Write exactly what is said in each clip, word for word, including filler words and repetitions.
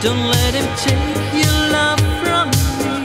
Don't let him take your love from me.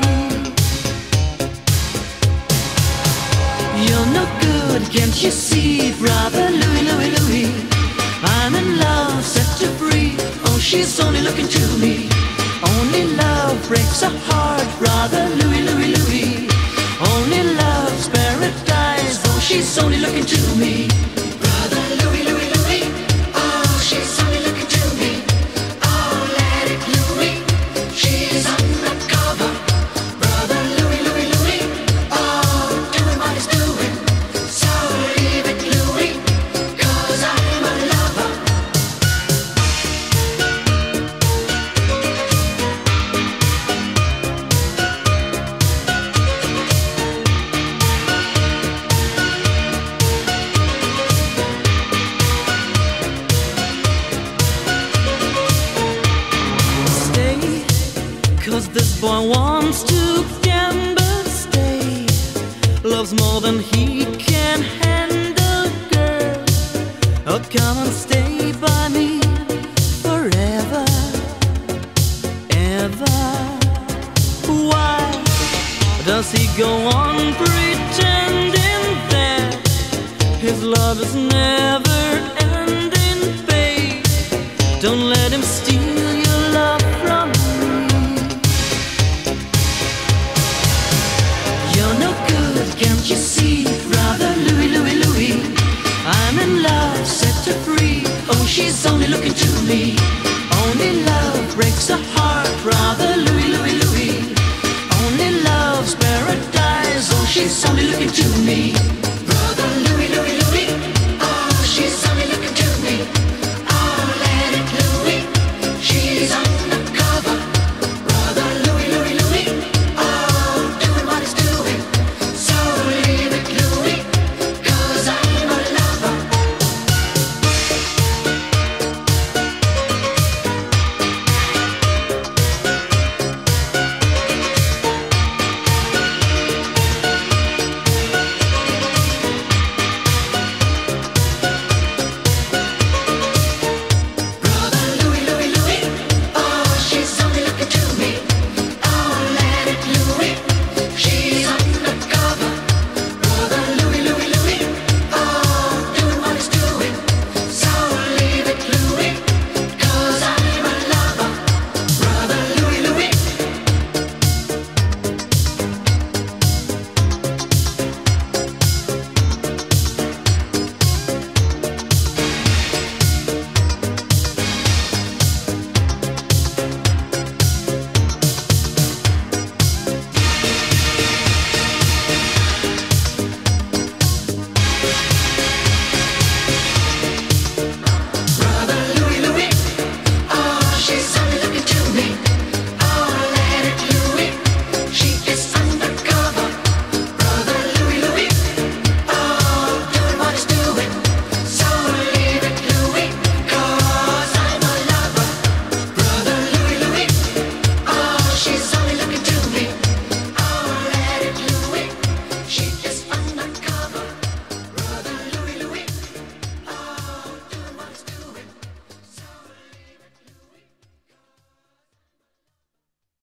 You're no good, can't you see, Brother Louie, Louie, Louie? I'm in love, set her free. Oh, she's only looking to me. Only love breaks a heart, Brother Louie, Louie, Louie. Only love's paradise. Oh, she's only looking to me. Brother Louie, Louie, Louie. Oh, she's only looking to me. Oh, let it Louie. She's undercover. Brother Louie, Louie, Louie. Oh, doing what he's doing. So leave it, Louie, 'cause I'm a lover. Stay, 'cause this boy wants to gamble. Stay, loves more than he can handle, girl. Oh, come and stay by me forever, ever. Why does he go on pretending that his love is never ending, babe? Don't let him steal your love from me. You're no good, can't you see, Brother Louie, Louie, Louie? I'm in love, set her free. Oh, she's only looking to me.